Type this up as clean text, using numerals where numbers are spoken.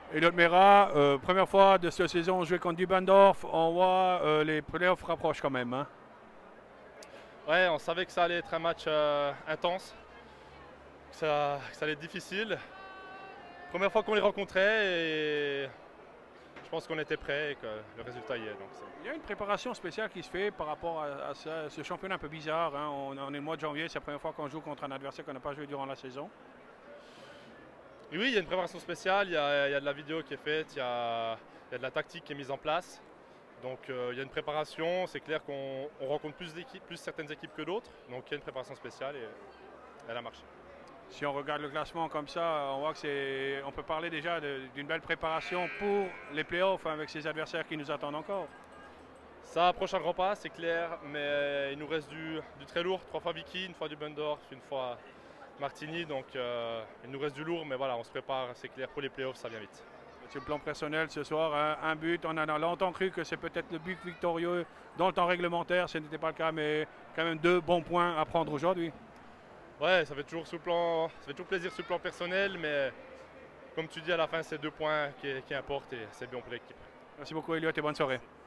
Elliot Mera, première fois de cette saison joué contre Dubendorf, on voit les playoffs rapprochent quand même. Hein. Ouais, on savait que ça allait être un match intense, que ça allait être difficile. Première fois qu'on les rencontrait et je pense qu'on était prêts et que le résultat y est. Il y a une préparation spéciale qui se fait par rapport à ce championnat un peu bizarre. Hein. On est le mois de janvier, c'est la première fois qu'on joue contre un adversaire qu'on n'a pas joué durant la saison. Et oui, il y a une préparation spéciale, il y a de la vidéo qui est faite, il y a de la tactique qui est mise en place. Donc il y a une préparation, c'est clair qu'on rencontre plus certaines équipes que d'autres. Donc il y a une préparation spéciale et elle a marché. Si on regarde le classement comme ça, on voit que on peut parler déjà d'une belle préparation pour les playoffs hein, avec ces adversaires qui nous attendent encore. Ça approche un grand pas, c'est clair, mais il nous reste du très lourd. 3 fois Vicky, une fois du Bundorf, une fois Martini. Donc il nous reste du lourd, mais voilà, on se prépare, c'est clair, pour les playoffs, ça vient vite. Sur le plan personnel, ce soir, hein, un but, on en a longtemps cru que c'est peut-être le but victorieux dans le temps réglementaire, ce n'était pas le cas, mais quand même 2 bons points à prendre aujourd'hui. Ouais, ça fait toujours plaisir sur le plan personnel, mais comme tu dis, à la fin, c'est 2 points qui importent et c'est bien pour l'équipe. Merci beaucoup Elliot et bonne soirée.